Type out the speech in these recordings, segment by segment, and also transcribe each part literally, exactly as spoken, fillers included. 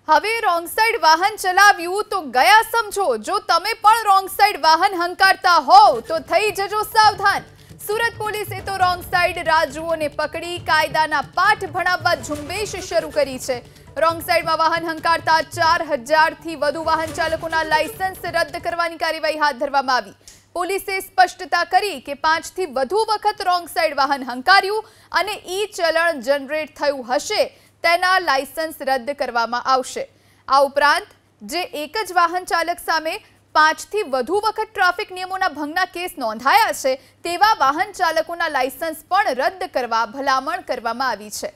હવે wrong side વાહન ચલાવ્યું તો ગયા સમજો। જો તમે પણ રોંગ સાઈડ વાહન હંકારતા હોવ તો થઈ જજો સાવધાન। સુરત પોલીસે તો રોંગ સાઈડ રાજુઓને પકડી કાયદાના પાઠ ભણાવવા ઝુંબેશ શરૂ કરી છે। રોંગ સાઈડમાં વાહન હંકારતા ચાર હજાર થી વધુ વાહન ચાલકોના લાયસન્સ રદ કરવાની કાર્યવાહી હાથ ધરવામાં આવી। પોલીસે સ્પષ્ટતા કરી કે પાંચ થી વધુ વખત રોંગ સાઈડ વાહન હંકાર્યું અને ઈ ચલણ જનરેટ થયું હશે તેના લાયસન્સ રદ કરવામાં આવશે। આ ઉપરાંત જે એક જ વાહન ચાલક સામે પાંચ થી વધુ વખત ટ્રાફિક નિયમોના ભંગના કેસ નોંધાયા છે તેવા વાહન ચાલકોના લાયસન્સ પણ રદ કરવા ભલામણ કરવામાં આવી છે।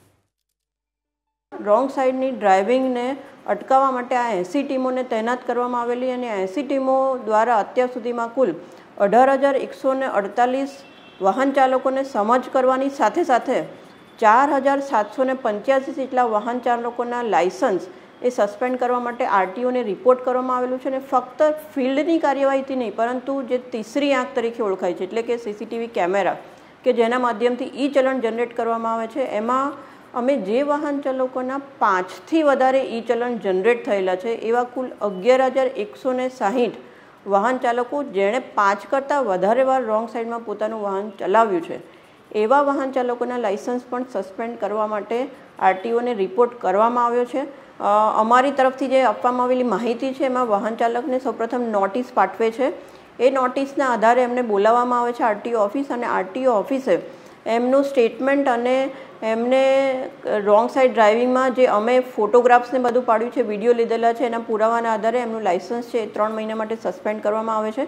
રોંગ સાઈડની ડ્રાઇવિંગને અટકાવવા માટે આ એંસી ટીમોને તૈનાત કરવામાં આવેલી અને એંસી ટીમો દ્વારા અત્યાર સુધીમાં કુલ અઢાર હજાર એકસો ને અડતાલીસ વાહન ચાલકોને સમજ કરવાની સાથે સાથે ચાર હજાર સાતસો ને પંચ્યાસી જેટલા વાહન ચાલકોના લાયસન્સ એ સસ્પેન્ડ કરવા માટે આરટીઓને રિપોર્ટ કરવામાં આવેલું છે અને ફક્ત ફિલ્ડની કાર્યવાહીથી નહીં પરંતુ જે તીસરી આંખ તરીકે ઓળખાય છે એટલે કે સીસીટીવી કેમેરા કે જેના માધ્યમથી ઈ ચલણ જનરેટ કરવામાં આવે છે એમાં અમે જે વાહન ચાલકોના પાંચથી વધારે ઈ ચલણ જનરેટ થયેલા છે એવા કુલ અગિયાર હજાર એકસો ને સાહીઠ વાહન ચાલકો જેણે પાંચ કરતાં વધારે વાર રોંગ સાઈડમાં પોતાનું વાહન ચલાવ્યું છે એવા વાહન ચાલકોના લાયસન્સ પણ સસ્પેન્ડ કરવા માટે આરટીઓને રિપોર્ટ કરવામાં આવ્યો છે। અમારી તરફથી જે આપવામાં આવેલી માહિતી છે એમાં વાહન ચાલકને સૌપ્રથમ નોટિસ પાઠવે છે। એ નોટિસના આધારે એમને બોલાવવામાં આવે છે આરટીઓ ઓફિસ અને આરટીઓ ઓફિસે એમનું સ્ટેટમેન્ટ અને એમને રોંગ સાઈડ ડ્રાઇવિંગમાં જે અમે ફોટોગ્રાફ્સને બધું પાડ્યું છે વિડીયો લીધેલા છે એના પુરાવાના આધારે એમનું લાયસન્સ છે એ ત્રણ મહિના માટે સસ્પેન્ડ કરવામાં આવે છે।